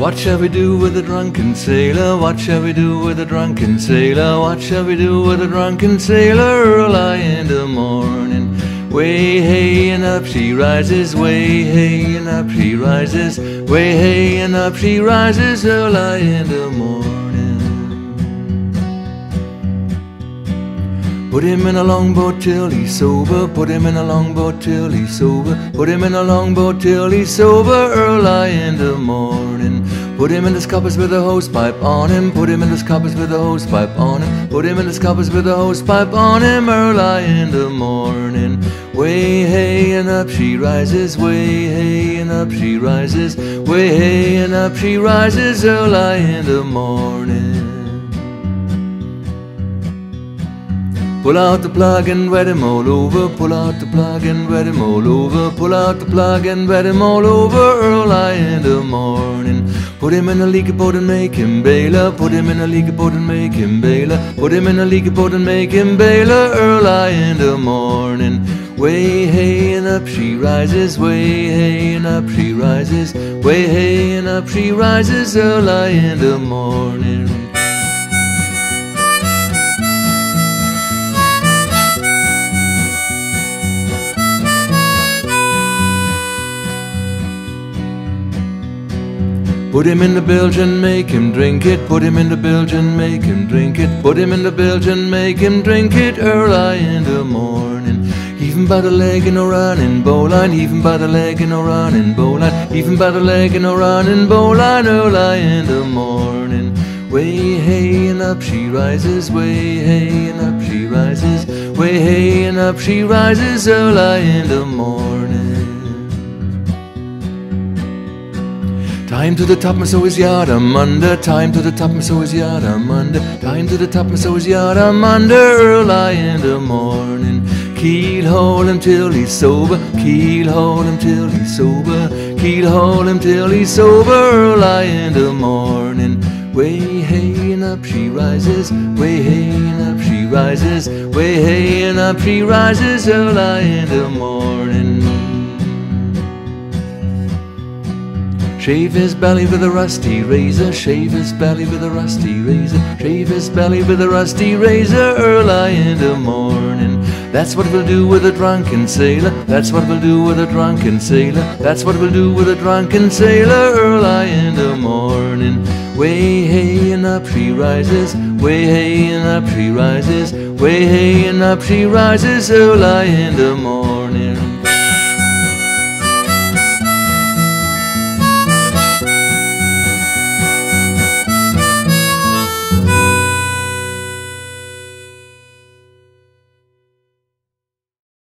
What shall we do with a drunken sailor? What shall we do with a drunken sailor? What shall we do with a drunken sailor? Early in the morning. Way hey and up she rises, way hey and up she rises, way hey and up she rises early in the morning. Put him in a longboat till he's sober, put him in a longboat till he's sober, put him in a longboat till he's sober early in the morning. Put him in the scuppers with a hosepipe on him, put him in the scuppers with a hosepipe on him, put him in the scuppers with a hosepipe on him early in the morning. Way hey and up she rises, way hey and up she rises, way hey and up she rises early in the morning. Pull out the plug and wet him all over, pull out the plug and wet him all over, pull out the plug and wet him all over early in the morning. Put him in a leaky boat and make him bailer, put him in a leaky boat and make him bailer, put him in a leaky boat and make him bailer early in the morning. Way hey and up she rises, way hey and up she rises, way hey and up she rises early in the morning. Put him in the bilge and make him drink it, put him in the bilge and make him drink it, put him in the bilge and make him drink it early in the morning. Heave him by the leg in a running bowline, heave him by the leg in a running bowline, heave him by the leg in a running bowline early in the morning. Way hey and up she rises, way hey and up she rises, way hey and up she rises early in the morning. Time to the topmast o' his yard, I'm under. Time to the topmast o' his yard, I'm under. Time to the topmast o' his yard, I'm under. Early in the morning. Keel haul him till he's sober. Keel haul him till he's sober. Keel haul him till he's sober. Early in the morning. Way hey and up she rises. Way hey and up she rises. Way hey and up she rises. Early in the morning. Shave his belly with a rusty razor, shave his belly with a rusty razor, shave his belly with a rusty razor early in the morning. That's what we'll do with a drunken sailor, that's what we'll do with a drunken sailor, that's what we'll do with a drunken sailor early in the morning. Way hey and up she rises, way hey and up she rises, way hey and up she rises early in the morning.